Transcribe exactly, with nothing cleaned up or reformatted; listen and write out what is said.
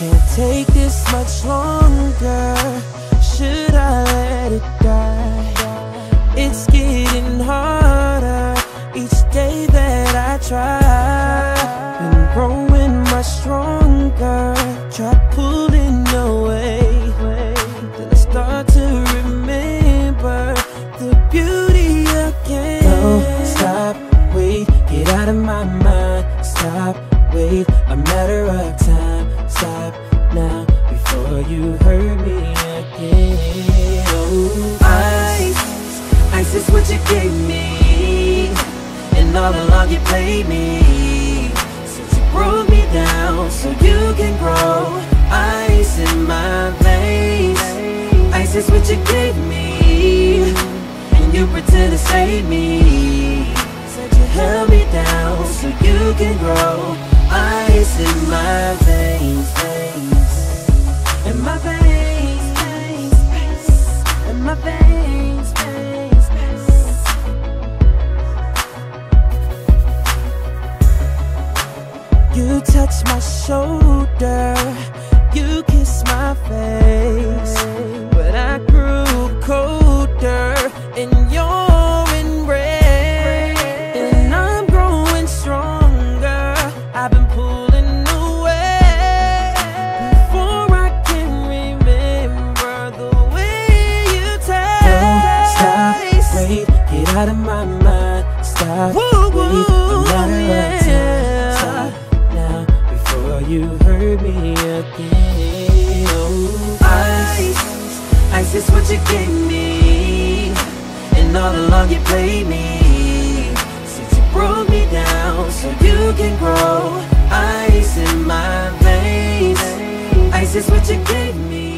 can't take this much longer. Should I let it die? It's getting harder each day that I try. Been growing much stronger. Try pulling away, then I start to remember the beauty again. No, stop, wait, get out of my mind. Stop, wait, a matter of time. Stop now before you hurt me again. Oh, ice, ice is what you gave me, and all along you played me. Since you broke me down so you can grow. Ice in my veins, ice is what you gave me, and you pretend to save me. Said you held me down so you can grow. Ice in my veins, veins, in my veins, veins, veins, in my veins, veins, veins. You touch my shoulder, you kiss my face, but I grew colder in your embrace. And I'm growing stronger, I've been pulling away before I can remember the way you taste. Don't stop, wait, get out of my mind. Stop, woo, woo, wait, a matter yeah. of time. Stop now before you hurt me again. Oh, ice, ice is what you gave me, and all along you played me. Since you broke me down so you can grow. Ice in my veins, ice is what you gave me.